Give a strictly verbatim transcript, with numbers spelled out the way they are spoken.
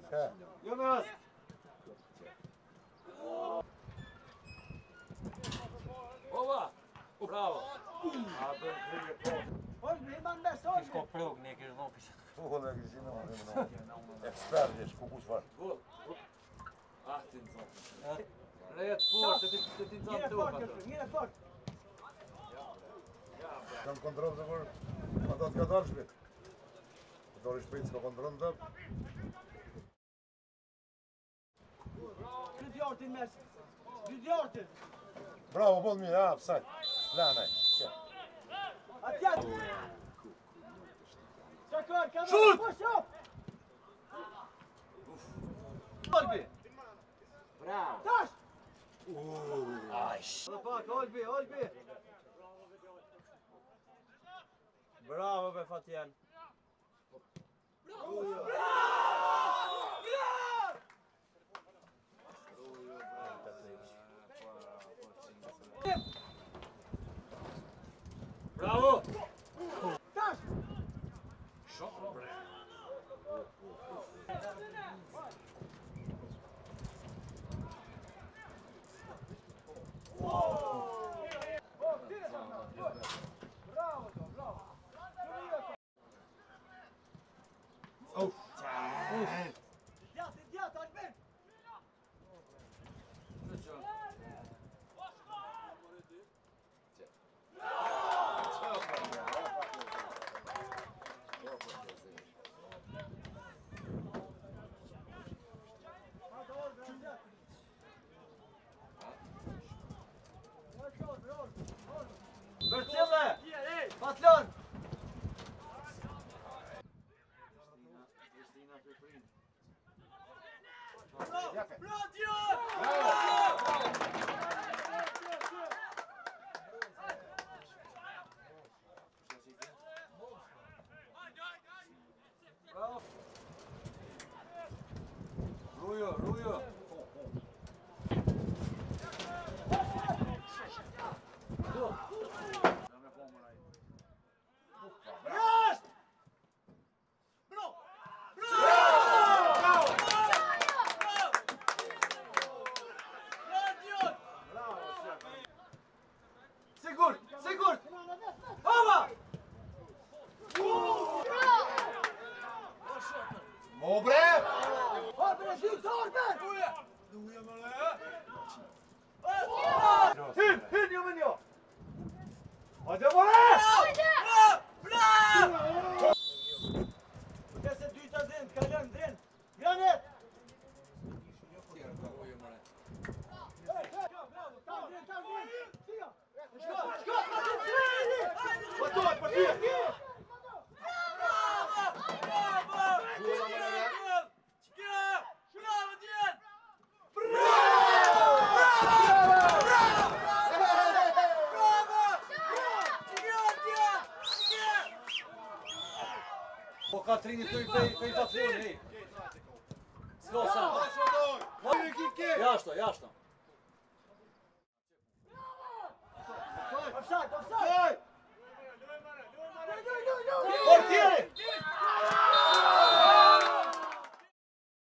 Jonas! Ova! Bravo! A do krije po. Olbi, man me sot. Ti shko prog, ne ke znopi. Po, ne ke si në më. Ekspert jesh, ku kush var. Ah, ti nxon. Rejt fort, ti ti ti nxon tokat. Mire fort. Kam kontrol të kur ata të dalë shpejt. Të dori shpejt s'ka kontrol të. Dyrdjartin mes. Dyrdjartin. Bravo, bon mirë, ja, psaj. Lanaj. Atja. Çakar, kam. Şut! Push up. Olbi! Bravo! Tash. Aj! Pak, Olbi, Olbi. Bravo be Fatjen. Bravo! Tash. Oh. Djat, djat, Albin. Vërtille! Patlon. Rujo, rujo! Rast! Bra! Sigurt, sigurt! Ova! Mo bre! Hopper, skjut Hopper! Hyn, hyn jo men jo! Hajde more! Këse dyta drin, ka lënë drin. Granet! Po Katrini të i pej të aksioni, hej! S'ko sa! Jashto, jashto! Offside, offside! Portieri!